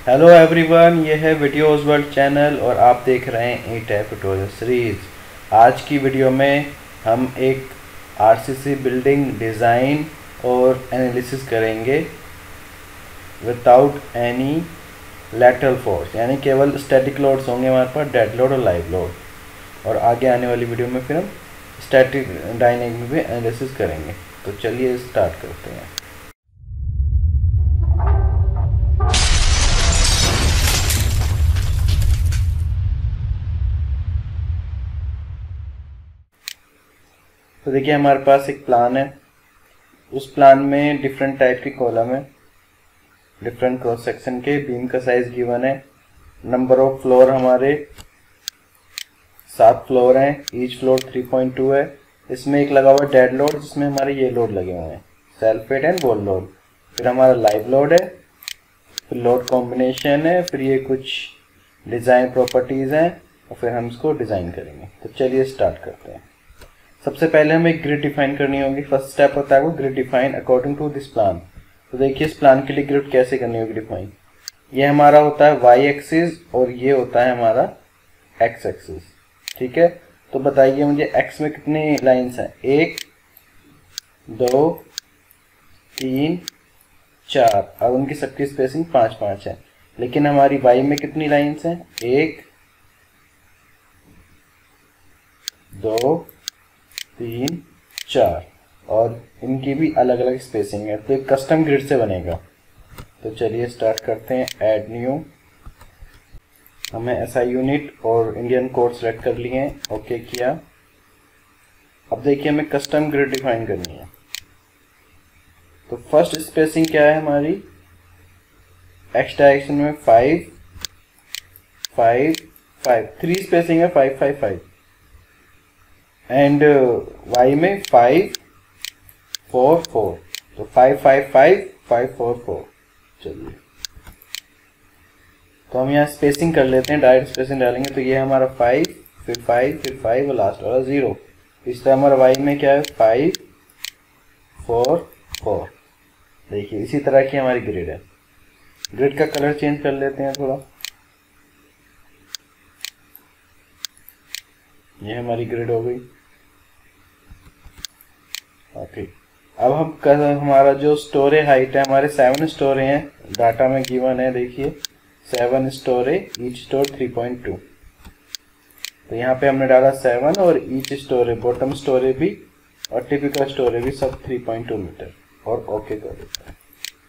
Hello everyone, ये है videos world channel और आप देख रहे हैं E-टैप ट्यूटोरियल सीरीज़। आज की वीडियो में हम एक आरसीसी बिल्डिंग डिज़ाइन और एनालिसिस करेंगे विदाउट एनी लैटरल फोर्स, यानी केवल स्टैटिक लोड्स होंगे हमारे पास, डेड लोड और लाइव लोड। और आगे आने वाली वीडियो में फिर हम स्टैटिक डायनेमिक भी एनालिसिस करेंगे। तो चलिए स्टार्ट करते हैं। तो देखिए हमारे पास एक प्लान है। उस प्लान में डिफरेंट टाइप की कॉलम है, डिफरेंट क्रॉस सेक्शन के। बीम का साइज गिवन है। नंबर ऑफ फ्लोर हमारे 7 फ्लोर हैं। ईच फ्लोर 3.2 है। इसमें एक लगा हुआ डेड लोड, जिसमें हमारे ये लोड लगे हुए हैं, self weight and wall load. फिर हमारा लाइव लोड है, फिर लोड कॉम्बिनेशन है, फिर ये कुछ डिज़ाइन प्रॉपर्टीज़ हैं और फिर हम इसको डिज़ाइन करेंगे। तो चलिए स्टार्ट करते हैं। सबसे पहले हमें एक ग्रिड डिफाइन करनी होगी। फर्स्ट स्टेप होता है वो grid define according to this plan. तो देखिए इस प्लान के लिए ग्रिड कैसे करनी होगी डिफाइन। ये हमारा होता है वाई एक्सिस और ये होता है हमारा एक्स एक्सिस। ठीक है, तो बताइए मुझे एक्स में कितनी लाइंस हैं? 1 2 3 4 और उनकी सबकी स्पेसिंग 5-5 है। लेकिन हमारी वाई में कितनी लाइंस हैं? 1 2 3 4 और इनकी भी अलग अलग स्पेसिंग है। तो एक कस्टम ग्रिड से बनेगा। तो चलिए स्टार्ट करते हैं। ऐड न्यू, हमने एसआई यूनिट और इंडियन कोड सेलेक्ट कर लिए हैं, ओके किया। अब देखिए हमें कस्टम ग्रिड डिफाइन करनी है। तो फर्स्ट स्पेसिंग क्या है हमारी? एक्स डायरेक्शन में 5 5 5, 3 स्पेसिंग है 5 5 5 एंड y में 5 4 4। तो 5 5 5 5 4 4। चलिए तो हम यहाँ स्पेसिंग कर लेते हैं, डायरेक्ट स्पेसिंग डालेंगे। तो ये हमारा 5 फिर 5 फिर 5 और लास्ट वाला 0। इस तरह हमारा y में क्या है? 5 4 4। देखिए इसी तरह की हमारी ग्रिड है। ग्रिड का कलर चेंज कर लेते हैं थोड़ा। ये हमारी ग्रिड हो गई। ओके, अब हम हमारा जो स्टोरे हाइट है, हमारे 7 स्टोरे हैं, डाटा में गिवन है। देखिए 7 स्टोरे, ईच स्टोर 3.2। तो यहाँ पे हमने डाला 7 और ईच स्टोरे, बॉटम स्टोरे भी और टिपिकल स्टोरे भी सब 3.2 मीटर। और ओके कर देते हैं।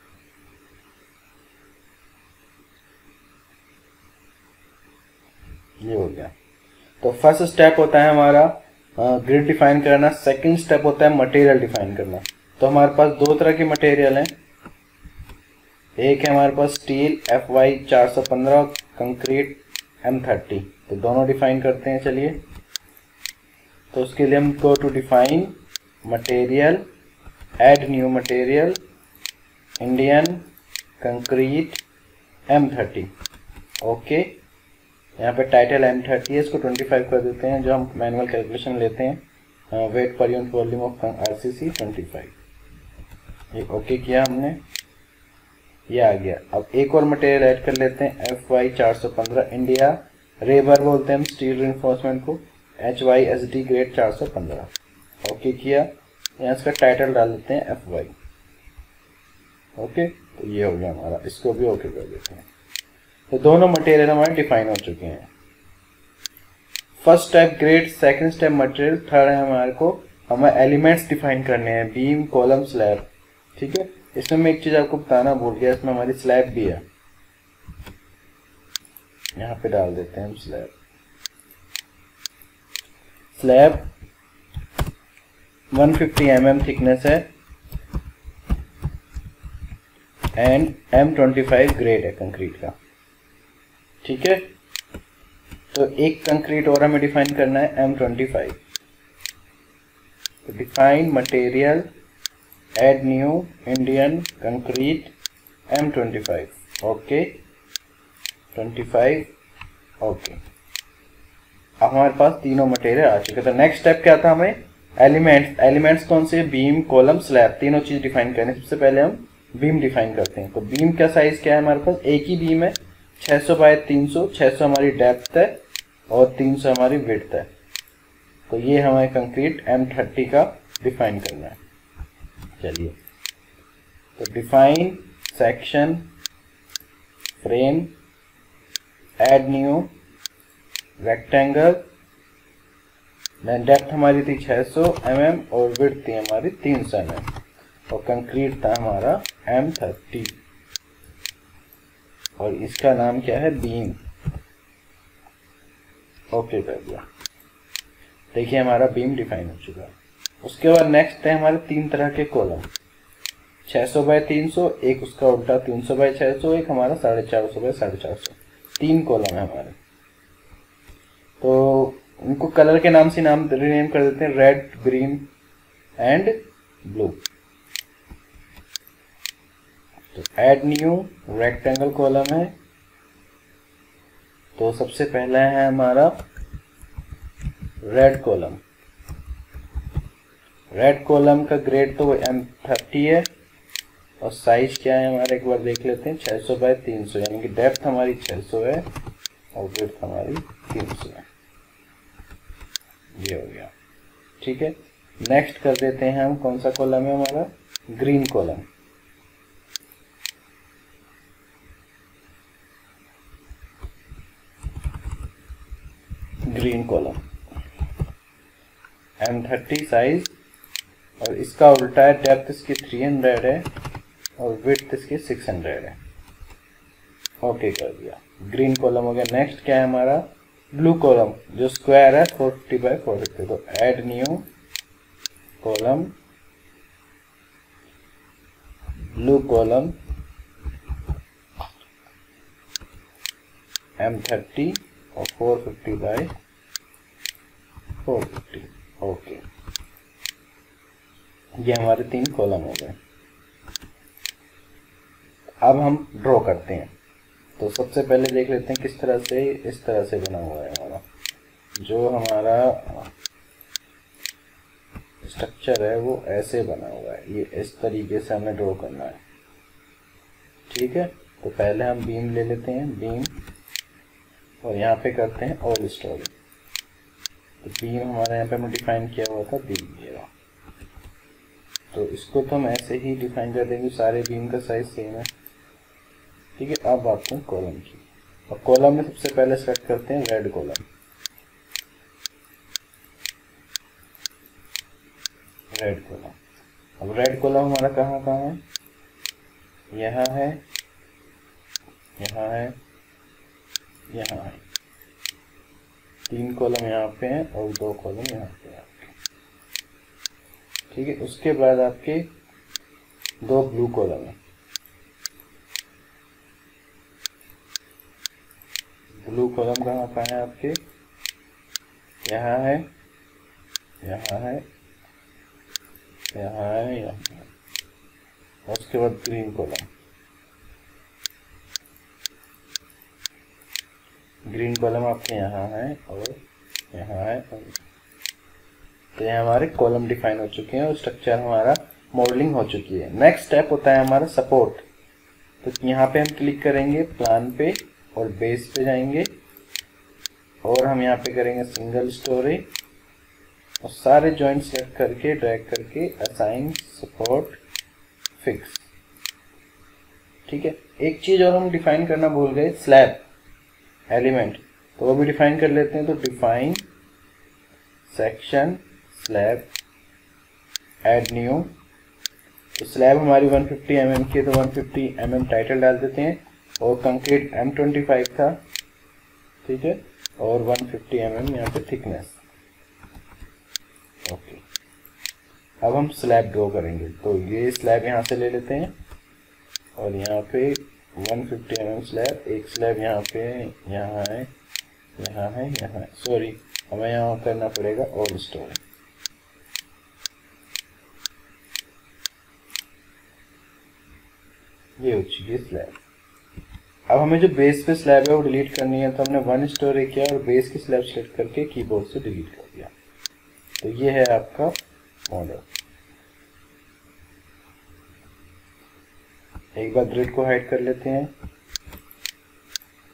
ये हो गया। तो फर्स्ट स्टेप होता है हमारा ग्रिड डिफाइन करना। सेकंड स्टेप होता है मटेरियल डिफाइन करना। तो हमारे पास 2 तरह के मटेरियल हैं। एक है हमारे पास स्टील FY 415, कंक्रीट M30। तो दोनों डिफाइन करते हैं। चलिए तो उसके लिए हम go to define material, add new material, Indian concrete M30। Okay, यहाँ पे टाइटल M30 है, इसको 25 कर देते हैं। जो हम मैनुअल कैलकुलेशन लेते हैं, wait per unit volume of RCC 25। ये ओके किया हमने, ये आ गया। अब एक और मटेरियल ऐड कर लेते हैं, FY 415 इंडिया, रेबर बोलते हैं हम स्टील रिइंफोर्समेंट को, HYSD ग्रेड 415। ओके किया। यहाँ इसका टाइटल डाल देते हैं FY। ओके, तो ये हो गया हमारा। इसको भी ओके कर देते हैं। तो दोनों मटेरियल हमारे डिफाइन हो चुके हैं। First step grade, second step material, third है हमारे को हमें एलिमेंट्स डिफाइन करने हैं, बीम कॉलम स्लैब। ठीक है, इसमें मैं एक चीज आपको बताना भूल गया, इसमें हमारी स्लैब भी है। यहाँ पे डाल देते हैं हम स्लैब। स्लैब 150 mm थिकनेस है एंड M25 ग्रेड है कंक्रीट का। ठीक है, तो एक कंक्रीट और हमें डिफाइन करना है, M25। तो define material, add new, Indian concrete M25। Okay 25। Okay, अब हमारे पास तीनों मटेरियल आ चुके। तो नेक्स्ट स्टेप क्या था? हमें एलिमेंट्स, एलिमेंट्स कौन से? बीम कॉलम स्लैब, तीनों चीज डिफाइन करने। सबसे पहले हम बीम डिफाइन करते हैं। तो बीम का साइज क्या है हमारे पास? एक ही बीम है 600 बाय 300, 600 हमारी डेप्थ है और 300 हमारी विड्थ है। तो ये हमें कंक्रीट M30 का डिफाइन करना है। चलिए, तो define section frame, add new rectangle, depth हमारी थी 600 mm और विड्थ थी हमारी 300 mm और कंक्रीट था हमारा M30 और इसका नाम क्या है, बीम। ओके कर दिया। देखिए हमारा बीम डिफाइन हो चुका है। उसके बाद नेक्स्ट है हमारे 3 तरह के कॉलम, 600 बाय 300, एक उसका उल्टा 300 बाय 600, एक हमारा 450 बाय 450, 3 कॉलम है हमारे। तो उनको कलर के नाम से नाम रीनेम कर देते हैं, रेड, ग्रीन एंड ब्लू। तो ऐड न्यू रेक्टेंगल कॉलम है। तो सबसे पहला है हमारा रेड कॉलम। रेड कॉलम का ग्रेड तो M30 है और साइज क्या है हमारा एक बार देख लेते हैं, 600 बाय 300, यानी कि डेप्थ हमारी 600 है और विड्थ हमारी 300 है। ये हो गया, ठीक है। नेक्स्ट कर देते हैं हम, कौन सा कॉलम है हमारा, green column. Green column M30 size और इसका उल्टा है, डेप्थ इसकी 300 है और विड्थ इसकी 600 है। ओके कर दिया, ग्रीन कॉलम हो गया। नेक्स्ट क्या है हमारा, ब्लू कॉलम, जो स्क्वायर है 450 बाय 450। तो add new column, blue column M30 और 450 बाय 450। ओके, ये हमारे 3 कॉलम हो गए। अब हम ड्रॉ करते हैं। तो सबसे पहले देख लेते हैं किस तरह से, इस तरह से बना हुआ है हमारा जो हमारा स्ट्रक्चर है, वो ऐसे बना हुआ है। ये इस तरीके से हमें ड्रॉ करना है, ठीक है। तो पहले हम बीम ले लेते हैं, बीम, और यहाँ पे करते हैं ऑल स्टोरी। तो बीम हमारा यहाँ पे हमने डिफाइन किया हुआ था, बीम ये रहा। तो इसको तो हम ऐसे ही डिफाइन कर देंगे, सारे बीम का साइज सेम है, ठीक है। अब आते हैं कॉलम की, और कॉलम में सबसे पहले सेलेक्ट करते हैं रेड कॉलम। रेड कॉलम, अब रेड कॉलम हमारा कहाँ कहाँ है, यहाँ है, यहाँ है, यहाँ है। 3 कॉलम यहाँ पे हैं और 2 कॉलम यहाँ पे हैं, ठीक है। उसके बाद आपके 2 ब्लू कॉलम है। ब्लू कॉलम कहाँ पर है आपके, यहाँ है, यहाँ है, यहाँ है, यहाँ है। और उसके बाद ग्रीन कॉलम, ग्रीन कॉलम आपके यहाँ है और यहाँ है। तो ये हमारे कॉलम डिफाइन हो चुके हैं और स्ट्रक्चर हमारा मॉडलिंग हो चुकी है। नेक्स्ट स्टेप होता है हमारा सपोर्ट। तो यहाँ पे हम क्लिक करेंगे प्लान पे और बेस पे जाएंगे और हम यहाँ पे करेंगे सिंगल स्टोरी और सारे जॉइंट सेलेक्ट करके ड्रैग करके असाइन सपोर्ट फिक्स, ठीक है। एक चीज और हम डिफाइन करना भूल गए, स्लैब एलिमेंट, तो वो भी डिफाइन कर लेते हैं। तो define section slab, add new. तो स्लैब हमारी 150 mm की, तो 150 mm टाइटल डाल देते हैं और कंक्रीट M25 था, ठीक है, और 150 mm यहाँ पे थिकनेस। ओके, अब हम स्लैब ड्रॉ करेंगे। तो ये स्लैब यहाँ से ले लेते हैं और यहाँ पे 150 mm स्लैब, एक स्लैब यहाँ पे है, यहाँ है, यहाँ है, यहाँ है। सॉरी, हमें यहाँ करना पड़ेगा ऑल स्टोरी। ये हो चुकी है स्लैब। अब हमें जो बेस पे स्लैब है वो डिलीट करनी है, तो हमने 1 स्टोरी किया और बेस की स्लैब सेलेक्ट करके कीबोर्ड से डिलीट कर दिया। तो ये है आपका मॉडल। एक बार ग्रिड को हाइड कर लेते हैं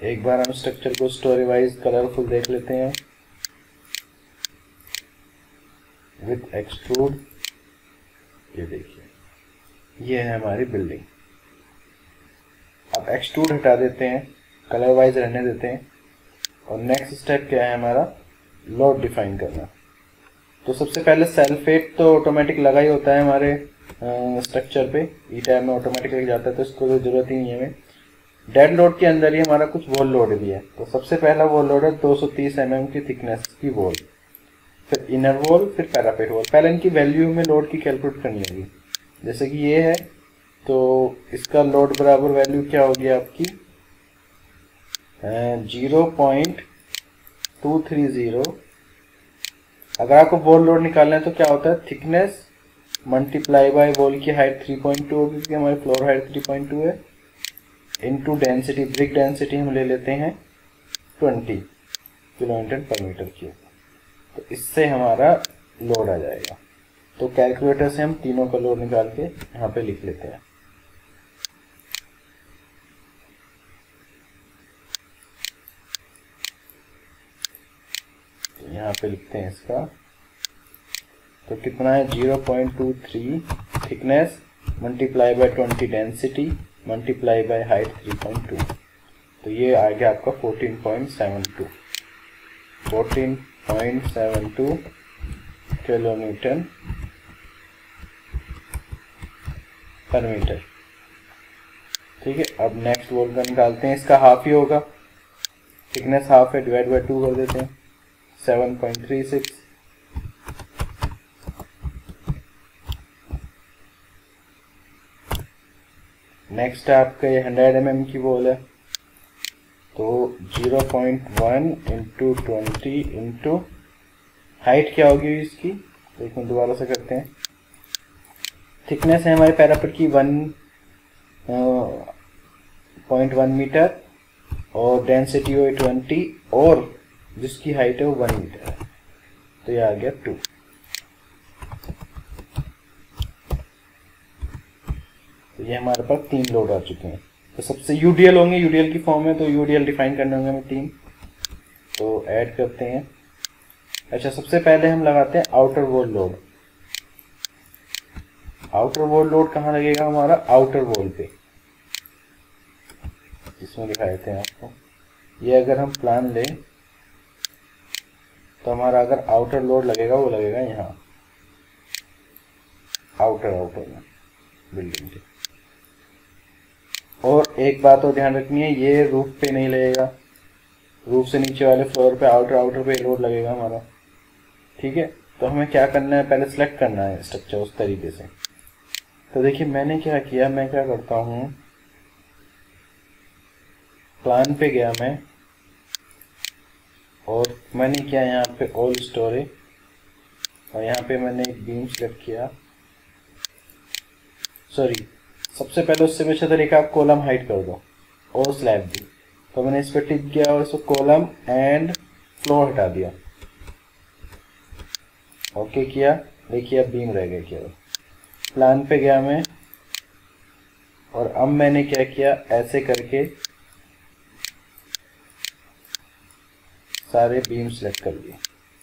एक बार हम स्ट्रक्चर को स्टोरी वाइज कलरफुल देख लेते हैं विथ एक्सट्रूड। ये देखिए ये है हमारी बिल्डिंग। अब एक्सट्रूड हटा देते हैं, कलर वाइज रहने देते हैं और नेक्स्ट स्टेप क्या है हमारा, लोड डिफाइन करना। तो सबसे पहले सल्फेट तो ऑटोमेटिक लगा ही होता है हमारे स्ट्रक्चर पे, ई टैब में ऑटोमेटिक लग जाता है, तो इसको कोई ज़रूरत ही नहीं है हमें। डेड लोड के अंदर ही हमारा कुछ वॉल लोड भी है। तो सबसे पहला वॉल लोड है 230 mm की थिकनेस की वॉल, फिर इनर वॉल, फिर पैरापेट वॉल। पहले इनकी वैल्यू में लोड की कैलकुलेट करनी होगी। जैसे कि ये है तो इसका लोड बराबर वैल्यू क्या होगी आपकी 0.230। अगर आपको वॉल लोड निकालना है तो क्या होता है, थिकनेस मल्टीप्लाई बाय वॉल की हाइट 3.2 होगी, क्योंकि हमारी फ्लोर हाइट 3.2 है, इनटू डेंसिटी, ब्रिक डेंसिटी हम ले लेते हैं 20 kN/m की। तो इससे हमारा लोड आ जाएगा। तो कैलकुलेटर से हम तीनों का लोड निकाल के यहाँ पे लिख लेते हैं। तो यहाँ पे लिखते हैं इसका, तो कितना है 0.23 thickness multiply by 20 density multiply by height 3.2। तो ये आ गया आपका 14.72 kN/m। ठीक है, अब नेक्स्ट वॉल का निकालते हैं। इसका हाफ ही होगा, थिकनेस हाफ है, डिवाइड बाय 2 कर देते हैं 7.36। नेक्स्ट आपका ये 100 mm की वॉल है, तो 0.1 इंटू 20 इंटू हाइट क्या होगी इसकी, तो इसमें दोबारा से करते हैं। थिकनेस है हमारे पैरापेट की 1.1 मीटर और डेंसिटी हो 20 और जिसकी हाइट है वो 1 मीटर है, तो ये आ गया 2। तो ये हमारे पास 3 लोड आ चुके हैं। तो सबसे यूडीएल होंगे, यूडीएल की फॉर्म में, तो यूडीएल डिफाइन करने होंगे हमें 3। तो ऐड करते हैं। अच्छा, सबसे पहले हम लगाते हैं outer wall load. Outer wall load कहाँ लगेगा हमारा, आउटर वॉल पे, इसमें दिखा देते हैं आपको। ये अगर हम प्लान लें तो हमारा अगर आउटर लोड लगेगा वो लगेगा यहाँ आउटर में बिल्डिंग के। और एक बात और ध्यान रखनी है, ये रूफ पे नहीं लगेगा, रूफ से नीचे वाले फ्लोर पे आउटर पे लोड लगेगा हमारा। ठीक है, तो हमें क्या करना है, पहले सेलेक्ट करना है स्ट्रक्चर उस तरीके से। तो देखिए मैंने क्या किया, मैं क्या करता हूँ, प्लान पे गया मैं और मैंने किया यहाँ पे ऑल स्टोरेज और यहाँ पे मैंने एक बीम सेलेक्ट किया। सॉरी, सबसे पहले उससे अच्छा तरीका आप कॉलम हाइट कर दो और स्लैब भी। तो मैंने इस पर टिक किया और इसको कॉलम एंड फ्लोर हटा दिया, ओके किया। देखिए अब बीम रह गए केवल। प्लान पे गया मैं और अब मैंने क्या किया, ऐसे करके सारे बीम सेलेक्ट कर लिए।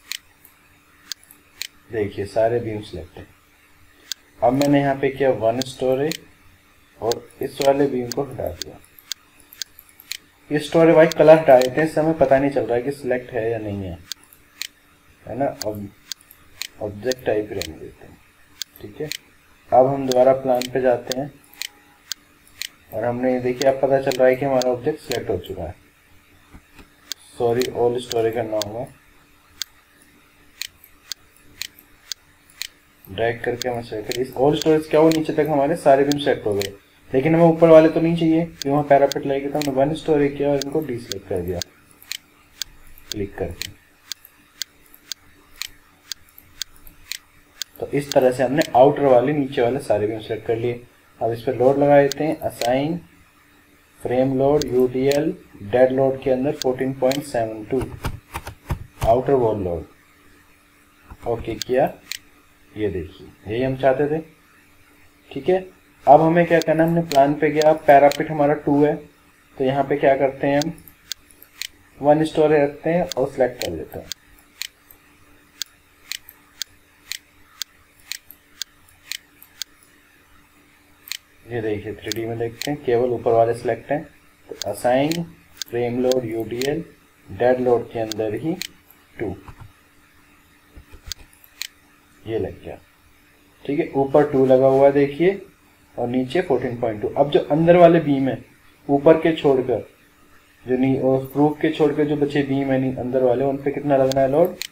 देखिए सारे बीम सेलेक्ट है। अब मैंने यहाँ पे किया 1 स्टोरेज और इस वाले बीम को हटा दिया। ये स्टोरेज वाइज कलर हटा देते हैं, इससे हमें पता नहीं चल रहा है कि सिलेक्ट है या नहीं है ना। अब ऑब्जेक्ट टाइप रहने देते हैं। ठीक है, अब हम दोबारा प्लान पे जाते हैं और हमने देखिए अब पता चल रहा है कि हमारा ऑब्जेक्ट सिलेक्ट हो चुका है। सॉरी, ऑल स्टोरेज करना होगा, ड्रैग करके हमें सेलेक्ट करिए। ऑल स्टोरेज क्या, वो नीचे तक हमारे सारे बीम सेलेक्ट हो गए, लेकिन हमें ऊपर वाले तो नहीं चाहिए क्योंकि वहाँ पैरापेट लगेगी। तो हमने 1 स्टोरेज किया और इनको डीसेलेक्ट कर दिया क्लिक करके। तो इस तरह से हमने आउटर वाले नीचे वाले सारे बीम सेलेक्ट कर लिए। अब इस पर लोड लगा देते हैं, assign frame load UDL dead load के अंदर 14.72 आउटर वॉल लोड, ओके किया। ये देखिए यही हम चाहते थे। ठीक है, अब हमें क्या करना है, हमने प्लान पे गया, पैरापेट हमारा 2 है तो यहाँ पे क्या करते हैं हम, वन स्टोरी रखते हैं और सिलेक्ट कर लेते हैं। ये देखिए 3D में देखते हैं, केवल ऊपर वाले सिलेक्ट हैं। तो assign frame load UDL dead load के अंदर ही 2, ये लग गया। ठीक है, ऊपर 2 लगा हुआ देखिए और नीचे 14.2। अब जो अंदर वाले बीम है ऊपर के छोड़कर, जो नी और प्रूफ के छोड़कर जो बचे बीम है नहीं अंदर वाले, उन पे कितना लगना है लोड?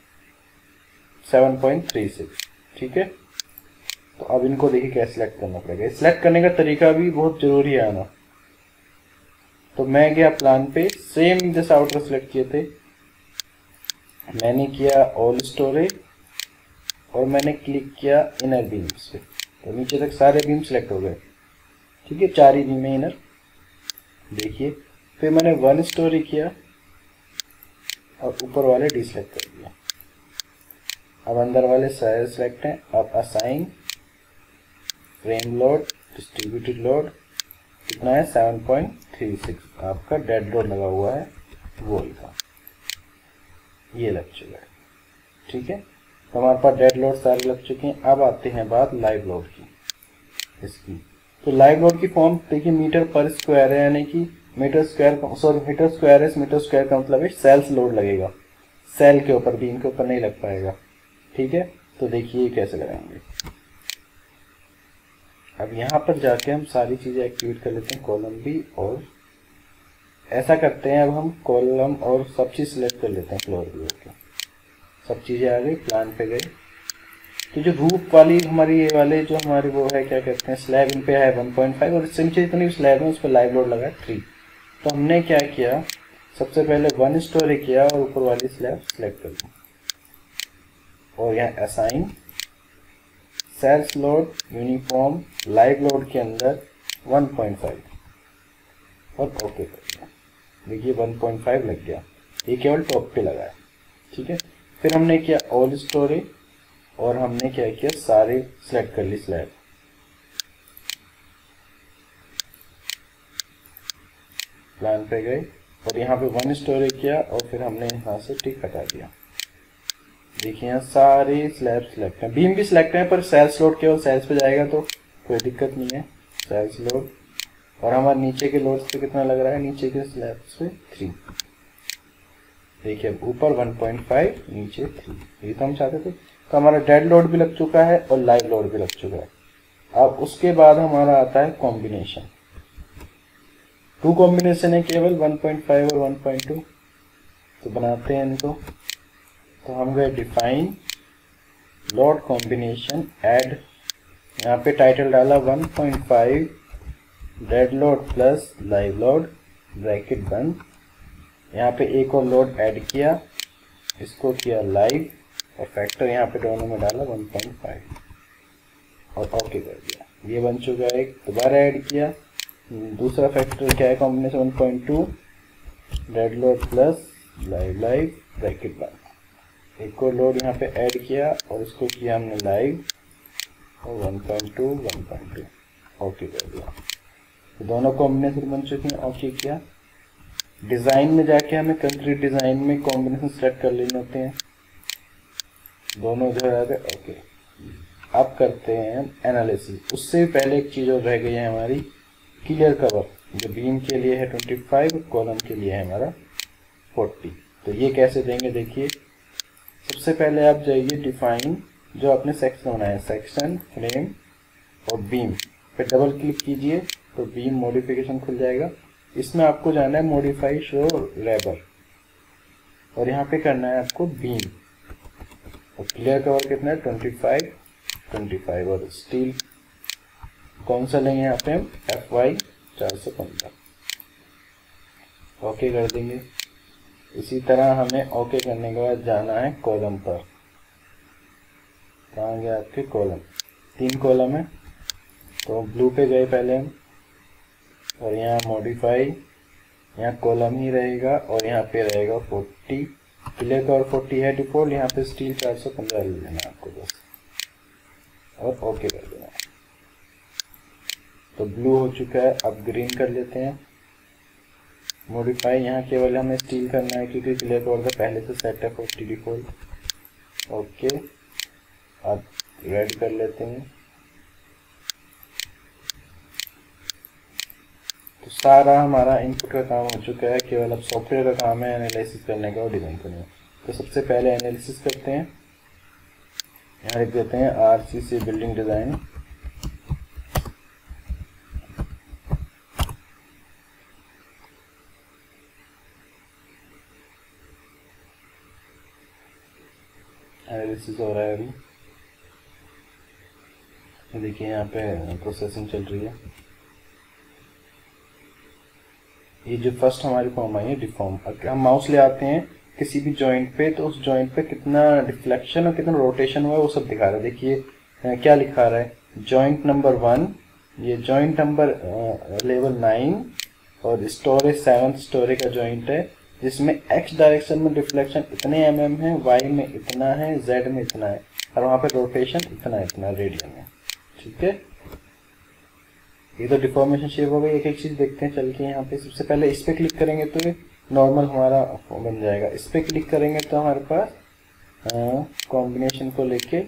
7.36। ठीक है, तो अब इनको देखिए कैसे सिलेक्ट करना पड़ेगा। सिलेक्ट करने का तरीका भी बहुत जरूरी है आना। तो मैं गया प्लान पे, सेम जैसे आउटर सिलेक्ट किए थे, मैंने किया ऑल स्टोरेज और मैंने क्लिक किया इनर बीम्स पे। तो नीचे तक सारे बीम सिलेक्ट हो गए। ठीक है, 4 ही बीम है इनर देखिए। फिर मैंने 1 स्टोरी किया और ऊपर वाले डिसलेक्ट कर दिया। अब अंदर वाले सारे सिलेक्ट हैं। अब assign frame load distributed load कितना है? 7.36। आपका डेड लोड लगा हुआ है वॉल का, ये लग चुका है। ठीक है, तो हमारे पास डेड लोड सारे लग चुके हैं। अब आते हैं बात लाइव लोड की इसकी। तो लाइव लोड की फॉर्म देखिए मीटर पर स्क्वायर है, यानी कि metre square, sorry metre square है। मीटर स्क्वायर का मतलब है सेल्स लोड लगेगा, सेल के ऊपर, बीम के ऊपर नहीं लग पाएगा। ठीक है, तो देखिए कैसे लगाएंगे। अब यहाँ पर जाके हम सारी चीज़ें एक्टिवेट कर लेते हैं, कॉलम भी, और ऐसा करते हैं। अब हम कॉलम और सब चीज़ सिलेक्ट कर लेते हैं फ्लोर व्यू के। सब चीज़ें आ गई, प्लान पे गए। तो जो रूफ वाली हमारी, ये वाले जो हमारी वो है क्या कहते हैं स्लैब, इन पे है 1.5 और इससे नीचे जितनी स्लैब है उस पर लाइव लोड लगा है 3। तो हमने क्या किया, सबसे पहले 1 स्टोरी किया और ऊपर वाली स्लैब सेलेक्ट कर दी और यहाँ assign shells load uniform live load के अंदर 1.5 और ओके कर दिया। देखिए 1.5 लग गया, ये केवल टॉप पे लगा है। ठीक है, फिर हमने किया ऑल स्टोरी और हमने क्या किया, सारे सिलेक्ट कर ली स्लैब। प्लान पे गए और यहाँ पे 1 स्टोरी किया और फिर हमने यहाँ से टिक हटा दिया। देखिए यहाँ सारे स्लैब सिलेक्ट हैं, बीम भी सिलेक्ट है, पर सेल्स लोड केवल सेल्स पे जाएगा तो कोई दिक्कत नहीं है। सेल्स लोड और हमारे नीचे के लोड्स पे कितना लग रहा है, नीचे के स्लैब्स पे 3। देखिए अब ऊपर 1.5 नीचे 3, ये तो हम चाहते थे। तो हमारा डेड लोड भी लग चुका है और लाइव लोड भी लग चुका है। अब उसके बाद हमारा आता है कॉम्बिनेशन। 2 कॉम्बिनेशन है केवल, 1.5 और 1.2। तो बनाते हैं इनको। तो हम गए डिफाइन लोड कॉम्बिनेशन ऐड, यहाँ पे टाइटल डाला 1.5 dead load plus live load, bracket बंद। यहाँ पे एक और लोड ऐड किया, इसको किया लाइव और फैक्टर यहाँ पे दोनों में डाला 1.5 और ओके कर दिया। ये बन चुका है। एक दोबारा ऐड किया, दूसरा फैक्टर क्या है, combination 1.2 dead load plus live bracket बंद। एक और लोड यहाँ पे ऐड किया और इसको किया हमने लाइव और 1.2 ओके कर दिया। तो दोनों कॉम्बिनेशन बन चुके हैं, ओके किया। डिज़ाइन में जाके हमें कंक्रीट डिज़ाइन में कॉम्बिनेशन सेलेक्ट कर लेने होते हैं, दोनों जो है ओके। अब करते हैं एनालिसिस। उससे पहले एक चीज़ और रह गई है हमारी, क्लियर कवर, जो बीम के लिए है 25 और कॉलम के लिए है हमारा 40। तो ये कैसे देंगे देखिए। सबसे पहले आप जाइए डिफाइन, जो आपने सेक्शन बनाया है, सेक्शन फ्रेम और बीम पे डबल क्लिक कीजिए तो बीम मॉडिफिकेशन खुल जाएगा। इसमें आपको जाना है मॉडिफाई शो रेबर और यहाँ पे करना है आपको बीम और क्लियर कवर कितना है 25 और स्टील कौन सा लेंगे यहाँ पे हम FY 415 ओके कर देंगे। इसी तरह हमें ओके करने के बाद जाना है कॉलम पर। कहाँ गया आपके कॉलम, 3 कॉलम है तो ब्लू पे गए पहले हम और यहाँ मॉडिफाई, यहाँ कॉलम ही रहेगा और यहाँ पे रहेगा 40, क्लियर कवर 40 है डिफॉल्ट, यहाँ पे स्टील 415 ले लेना है आपको बस और ओके कर देना है। तो ब्लू हो चुका है, अब ग्रीन कर लेते हैं। मॉडिफाई यहाँ केवल हमें स्टील करना है क्योंकि क्लियर कोड पहले से सेट है फॉर TD4। ओके, अब रेड कर लेते हैं। तो सारा हमारा इनपुट का काम हो चुका है, केवल अब सॉफ्टवेयर का काम है एनालिसिस करने का और डिज़ाइन करने का। तो सबसे पहले एनालिसिस करते हैं। यहाँ लिख देते हैं RCC बिल्डिंग डिज़ाइन। एनालिसिस हो रहा है अभी, देखिए यहाँ पे प्रोसेसिंग चल रही है। ये जो फर्स्ट हमारी फॉर्म आई है डिफॉर्म, अगर हम माउस ले आते हैं किसी भी जॉइंट पे तो उस जॉइंट पे कितना डिफ्लेक्शन और कितना रोटेशन हुआ है वो सब दिखा रहा है। देखिए क्या लिखा रहा है, जॉइंट नंबर 1, ये जॉइंट नंबर लेवल 9 और स्टोरेज 7 स्टोरेज का जॉइंट है, जिसमें x डायरेक्शन में डिफ्लेक्शन इतने mm है, y में इतना है, z में इतना है और वहाँ पे रोटेशन इतना रेडियन है। ठीक है, ये तो डिफॉर्मेशन शेप हो गई। एक एक चीज़ देखते हैं चल के। यहाँ पे सबसे पहले इस पर क्लिक करेंगे तो ये नॉर्मल हमारा बन जाएगा। इस पर क्लिक करेंगे तो हमारे पास कॉम्बिनेशन को लेके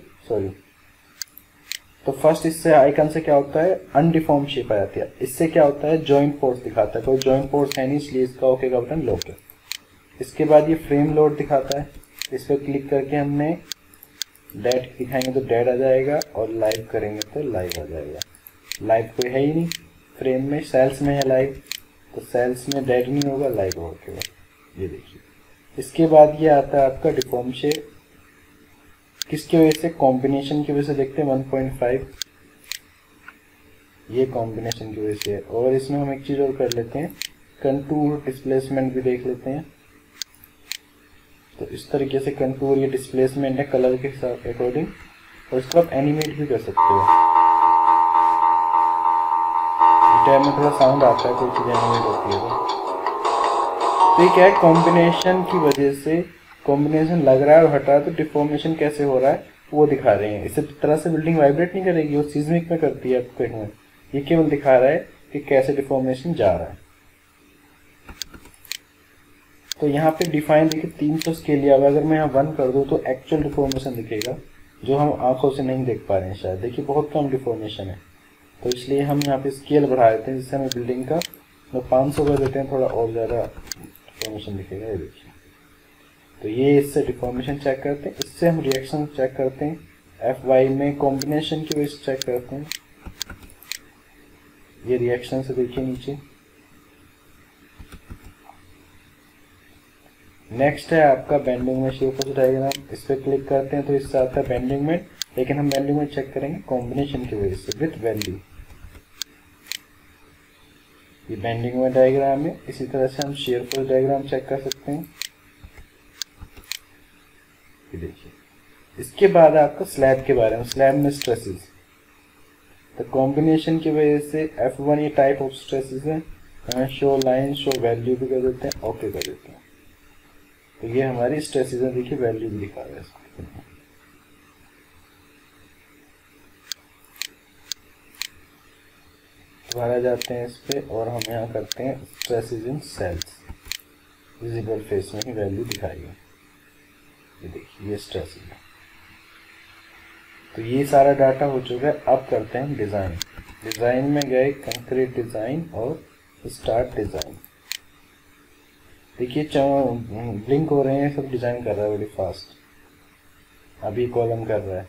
तो फर्स्ट इससे आइकन से क्या होता है, अनडिफॉर्म शेप आ जाती है। इससे क्या होता है, जॉइंट फोर्स दिखाता है। कोई जॉइंट फोर्स है नहीं, इसलिए इसका ओके का बटन लॉक है। इसके बाद ये फ्रेम लोड दिखाता है। इस पर क्लिक करके हमने डेट दिखाएंगे तो डेट आ जाएगा और लाइव करेंगे तो लाइव आ जाएगा। लाइव कोई है ही नहीं फ्रेम में, सेल्स में है लाइव, तो सेल्स में डेट नहीं होगा, लाइव होगा। ये देखिए, इसके बाद ये आता है आपका डिफॉर्म शेप। किसकी वजह से, कॉम्बिनेशन की वजह से। देखते हैं 1.5, ये कॉम्बिनेशन की वजह से है। और इसमें हम एक चीज़ और कर लेते हैं, कंटूर डिस्प्लेसमेंट भी देख लेते हैं। तो इस तरीके से कंटूर ये डिस्प्लेसमेंट है कलर के साथ अकॉर्डिंग, और इसको आप एनिमेट भी कर सकते हो। टैब में थोड़ा साउंड आता है, कोई चीज़ एनिमेट होती है तो ये क्या है, कॉम्बिनेशन की वजह से कॉम्बिनेशन लग रहा है और हट रहा है, तो डिफॉर्मेशन कैसे हो रहा है वो दिखा रहे हैं। इसी तरह से बिल्डिंग वाइब्रेट नहीं करेगी, वो सीजमिक में करती है आपके में। ये केवल दिखा रहा है कि कैसे डिफॉर्मेशन जा रहा है। तो यहाँ पे डिफाइन देखिए 300 स्केल लिया हुआ है। अगर मैं यहाँ 1 कर दूँ तो एक्चुअल डिफॉर्मेशन दिखेगा, जो हम आंखों से नहीं देख पा रहे हैं शायद। देखिए बहुत कम डिफॉर्मेशन है, तो इसलिए हम यहाँ पे स्केल बढ़ा देते हैं, जिससे हमें बिल्डिंग का 500 कर देते हैं, थोड़ा और ज़्यादा डिफॉर्मेशन दिखेगा। ये देखिए, तो ये इससे डिफॉर्मेशन चेक करते हैं। इससे हम रिएक्शन चेक करते हैं, FY में कॉम्बिनेशन की वजह से चेक करते हैं। ये रिएक्शन से देखिए नीचे। नेक्स्ट है आपका बेंडिंग में शेप ऑफ डायग्राम। इस पर क्लिक करते हैं तो इससे आता है बेंडिंग में, लेकिन हम बेंडिंग में चेक करेंगे कॉम्बिनेशन की वजह से विथ वैल्यू। ये बेंडिंग में डायग्राम है। इसी तरह से हम शेयर फोर्स डायग्राम चेक कर सकते हैं। ये देखिए, इसके बाद आपका स्लैब के बारे में, स्लैब में स्ट्रेसेस। तो कॉम्बिनेशन की वजह से F1 ये टाइप ऑफ स्ट्रेसेस है। शो लाइन, शो वैल्यू भी कर देते हैं, ओके कर देते हैं। तो ये हमारी स्ट्रेसेस है, देखिए वैल्यू भी दिखा रहा है इसको। दोबारा जाते हैं इस पे और हम यहाँ करते हैं stresses in shells, visible face में ही वैल्यू दिखाएगी। ये देखिए, ये स्ट्रेसेस है। तो ये सारा डाटा हो चुका है। अब करते हैं डिज़ाइन। डिज़ाइन में गए कंक्रीट डिज़ाइन और स्टार्ट डिज़ाइन। देखिए ब्लिंक हो रहे हैं, सब डिज़ाइन कर रहा है बड़ी फास्ट। अभी कॉलम कर रहा है।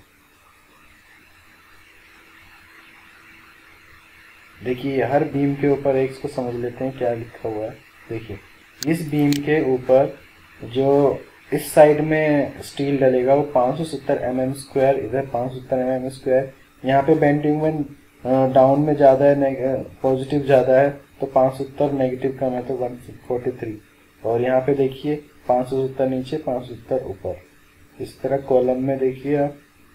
देखिए हर बीम के ऊपर एक, इसको समझ लेते हैं क्या लिखा हुआ है। देखिए इस बीम के ऊपर जो इस साइड में स्टील डलेगा वो 570 mm स्क्वायर, इधर 570 mm स्क्वायर। यहाँ पे बेंडिंग में डाउन में ज़्यादा है, पॉजिटिव ज़्यादा है, तो 570, नेगेटिव कम है तो 143। और यहाँ पे देखिए 570 नीचे, 570 ऊपर। इस तरह कॉलम में देखिए आप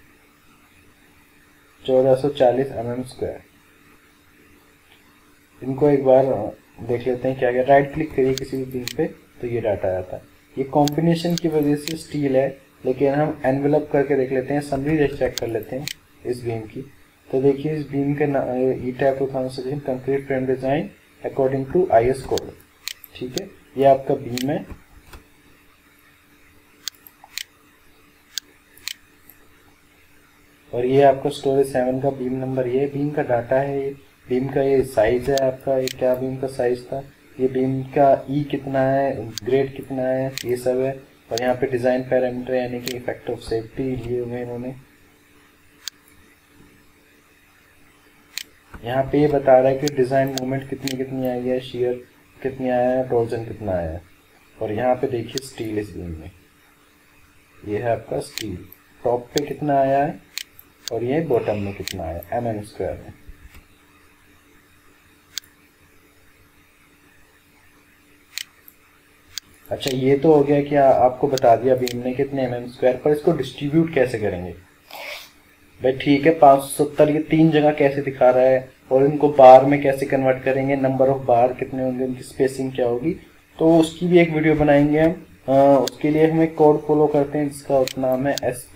1440 mm स्क्वायर। इनको एक बार देख लेते हैं क्या क्या। राइट क्लिक करिए किसी भी बीम पे तो ये डाटा आता है। ये कॉम्बिनेशन की वजह से स्टील है, लेकिन हम एनवेलप करके देख लेते हैं, समरी चेक कर लेते हैं इस बीम की। तो देखिए इस बीम के ETAP 2016 concrete frame design according to IS code. ठीक है, ये आपका बीम है। और ये आपका स्टोरेज 7 का बीम नंबर, ये बीम का डाटा है, ये बीम का ये साइज है आपका, ये क्या बीम का साइज था, ये बीम का ई कितना है, ग्रेड कितना है, ये सब है। और यहाँ पे डिज़ाइन पैरामीटर यानी कि इफेक्ट ऑफ सेफ्टी लिए हुए इन्होंने। यहाँ पे ये बता रहा है कि डिज़ाइन मूवमेंट कितनी कितनी आई है, शेयर कितनी आया है, टॉर्जन कितना आया है। और यहाँ पे देखिए स्टील इस बीम में, ये है आपका स्टील, टॉप पे कितना आया है और ये बॉटम में कितना आया mm² में। अच्छा, ये तो हो गया कि आपको बता दिया बीम ने कितने mm², पर इसको डिस्ट्रीब्यूट कैसे करेंगे भाई। ठीक है, 570 ये 3 जगह कैसे दिखा रहा है, और इनको बार में कैसे कन्वर्ट करेंगे, नंबर ऑफ बार कितने होंगे, उनकी स्पेसिंग क्या होगी, तो उसकी भी एक वीडियो बनाएंगे हम। उसके लिए हम एक कोड फॉलो करते हैं जिसका नाम है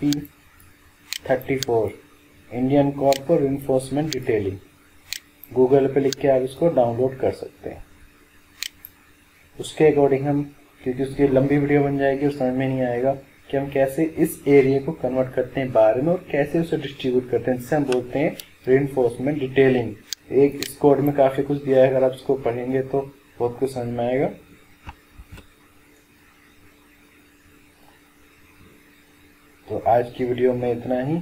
SP34, Indian code for reinforcement detailing. Google पे लिख के आप इसको डाउनलोड कर सकते हैं। उसके अकॉर्डिंग हम, क्योंकि उसकी लंबी वीडियो बन जाएगी और समझ में नहीं आएगा कि हम कैसे इस एरिया को कन्वर्ट करते हैं बार में और कैसे उसे डिस्ट्रीब्यूट करते हैं, जिससे हम बोलते हैं रिइंफोर्समेंट डिटेलिंग। एक इस कोड में काफ़ी कुछ दिया है, अगर आप इसको पढ़ेंगे तो बहुत कुछ समझ में आएगा। तो आज की वीडियो में इतना ही।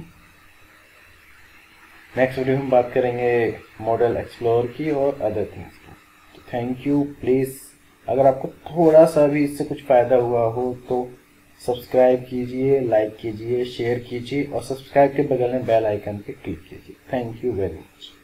नेक्स्ट वीडियो में बात करेंगे मॉडल एक्सप्लोर की और अदर थिंग्स की। तो थैंक यू। प्लीज़ अगर आपको थोड़ा सा भी इससे कुछ फ़ायदा हुआ हो तो सब्सक्राइब कीजिए, लाइक कीजिए, शेयर कीजिए और सब्सक्राइब के बगल में बेल आइकन पे क्लिक कीजिए। Thank you very much.